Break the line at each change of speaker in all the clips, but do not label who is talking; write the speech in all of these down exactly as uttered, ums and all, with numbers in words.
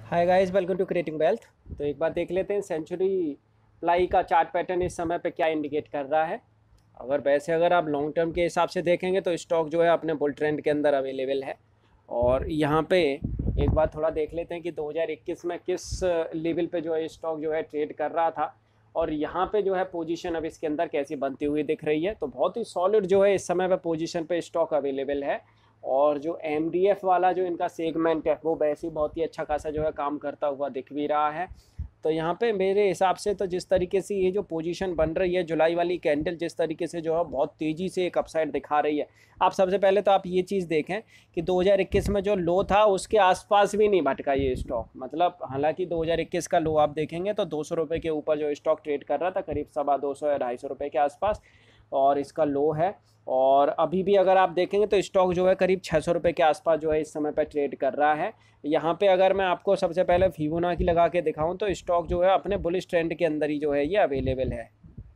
Hi guys, welcome to creating wealth. तो एक बार देख लेते हैं सेंचुरी प्लाई का चार्ट पैटर्न इस समय पे क्या इंडिकेट कर रहा है। अगर वैसे अगर आप लॉन्ग टर्म के हिसाब से देखेंगे तो स्टॉक जो है अपने बुल ट्रेंड के अंदर अवेलेबल है। और यहाँ पे एक बार थोड़ा देख लेते हैं कि दो हज़ार इक्कीस में किस लेवल पे जो है स्टॉक जो है ट्रेड कर रहा था और यहाँ पे जो है पोजीशन अब इसके अंदर कैसी बनती हुई दिख रही है। तो बहुत ही सॉलिड जो है इस समय पे पोजीशन पे स्टॉक अवेलेबल है। और जो एम डी एफ वाला जो इनका सेगमेंट है वो वैसे ही बहुत ही अच्छा खासा जो है काम करता हुआ दिख भी रहा है। तो यहाँ पे मेरे हिसाब से तो जिस तरीके से ये जो पोजीशन बन रही है, जुलाई वाली कैंडल जिस तरीके से जो है बहुत तेज़ी से एक अपसाइड दिखा रही है। आप सबसे पहले तो आप ये चीज़ देखें कि दो हज़ार इक्कीस में जो लो था उसके आसपास भी नहीं भटका ये स्टॉक। मतलब हालांकि दो हज़ार इक्कीस का लो आप देखेंगे तो दो सौ रुपये के ऊपर जो स्टॉक ट्रेड कर रहा था, करीब सवा दो सौ या ढाई सौ रुपये के आसपास, और इसका लो है। और अभी भी अगर आप देखेंगे तो स्टॉक जो है करीब छः सौ रुपये के आसपास जो है इस समय पर ट्रेड कर रहा है। यहाँ पे अगर मैं आपको सबसे पहले फिबोनाची लगा के दिखाऊं तो स्टॉक जो है अपने बुलिश ट्रेंड के अंदर ही जो है ये अवेलेबल है।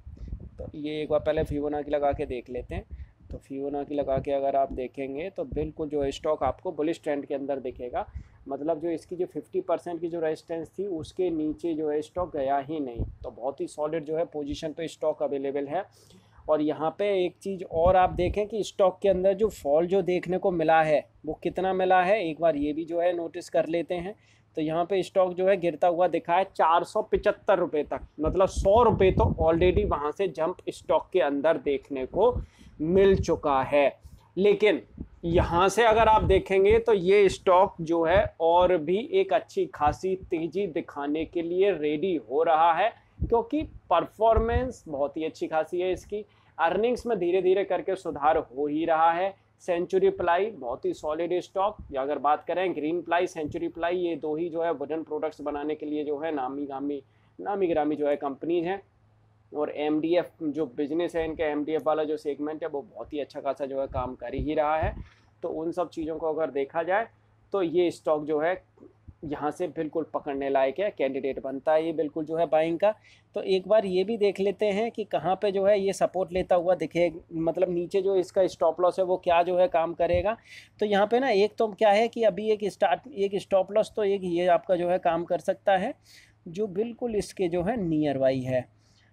तो ये एक बार पहले फिबोनाची लगा के देख लेते हैं। तो फिबोनाची लगा के अगर आप देखेंगे तो बिल्कुल जो है स्टॉक आपको बुलिश ट्रेंड के अंदर दिखेगा। मतलब जो इसकी जो फिफ्टी परसेंट की जो रेजिस्टेंस थी उसके नीचे जो है स्टॉक गया ही नहीं। तो बहुत ही सॉलिड जो है पोजीशन पे स्टॉक अवेलेबल है। और यहाँ पे एक चीज़ और आप देखें कि स्टॉक के अंदर जो फॉल जो देखने को मिला है वो कितना मिला है, एक बार ये भी जो है नोटिस कर लेते हैं। तो यहाँ पे स्टॉक जो है गिरता हुआ दिखा है चार सौ पचहत्तर रुपये तक। मतलब सौ रुपये तो ऑलरेडी वहाँ से जंप स्टॉक के अंदर देखने को मिल चुका है। लेकिन यहाँ से अगर आप देखेंगे तो ये स्टॉक जो है और भी एक अच्छी खासी तेज़ी दिखाने के लिए रेडी हो रहा है, क्योंकि परफॉर्मेंस बहुत ही अच्छी खासी है इसकी। अर्निंग्स में धीरे धीरे करके सुधार हो ही रहा है। सेंचुरी प्लाई बहुत ही सॉलिड स्टॉक, या अगर बात करें ग्रीन प्लाई, सेंचुरी प्लाई, ये दो ही जो है वुडन प्रोडक्ट्स बनाने के लिए जो है नामी गामी नामी गिरामी जो है कंपनीज हैं। और एम डी एफ जो बिजनेस है इनका, एम डी एफ वाला जो सेगमेंट है वो बहुत ही अच्छा खासा जो है काम कर ही रहा है। तो उन सब चीज़ों को अगर देखा जाए तो ये स्टॉक जो है यहाँ से बिल्कुल पकड़ने लायक है, कैंडिडेट बनता है ये बिल्कुल जो है बाइंग का। तो एक बार ये भी देख लेते हैं कि कहाँ पे जो है ये सपोर्ट लेता हुआ दिखे, मतलब नीचे जो इसका स्टॉप लॉस है वो क्या जो है काम करेगा। तो यहाँ पे ना एक तो क्या है कि अभी एक स्टार्ट एक स्टॉप लॉस तो एक ये आपका जो है काम कर सकता है, जो बिल्कुल इसके जो है नियर बाई है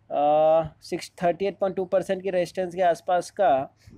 six thirty eight point two percent की रेजिस्टेंस के आसपास का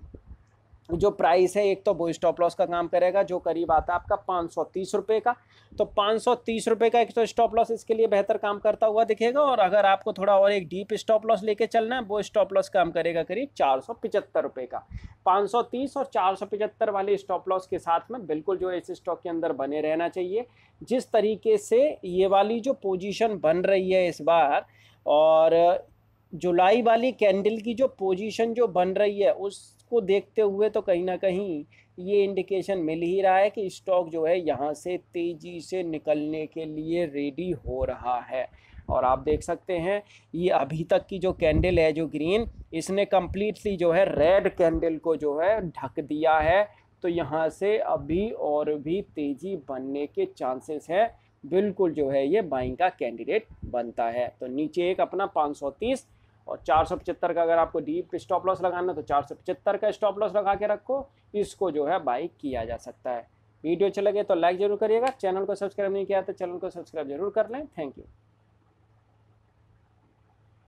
जो प्राइस है। एक तो वो स्टॉप लॉस का काम करेगा जो करीब आता है आपका पाँच सौ तीस रुपये का। तो पाँच सौ तीस रुपये का एक तो स्टॉप लॉस इसके लिए बेहतर काम करता हुआ दिखेगा। और अगर आपको थोड़ा और एक डीप स्टॉप लॉस लेके चलना है, वो स्टॉप लॉस काम करेगा करीब चार सौ पचहत्तर रुपये का। पाँच सौ तीस और चार सौ पचहत्तर वाले स्टॉप लॉस के साथ में बिल्कुल जो है इस स्टॉक के अंदर बने रहना चाहिए। जिस तरीके से ये वाली जो पोजीशन बन रही है इस बार, और जुलाई वाली कैंडल की जो पोजीशन जो बन रही है उसको देखते हुए तो कहीं ना कहीं ये इंडिकेशन मिल ही रहा है कि स्टॉक जो है यहाँ से तेज़ी से निकलने के लिए रेडी हो रहा है। और आप देख सकते हैं ये अभी तक की जो कैंडल है जो ग्रीन, इसने कम्प्लीटली जो है रेड कैंडल को जो है ढक दिया है। तो यहाँ से अभी और भी तेज़ी बनने के चांसेस है, बिल्कुल जो है ये बाइंग का कैंडिडेट बनता है। तो नीचे एक अपना पाँच सौ तीस और चार सौ पचहत्तर का अगर आपको डीप स्टॉप लॉस लगाना तो चार सौ पचहत्तर का स्टॉप लॉस लगा के रखो, इसको जो है बाई किया जा सकता है। वीडियो अच्छा लगे तो लाइक जरूर करिएगा, चैनल को सब्सक्राइब नहीं किया तो चैनल को सब्सक्राइब जरूर कर लें। Thank you.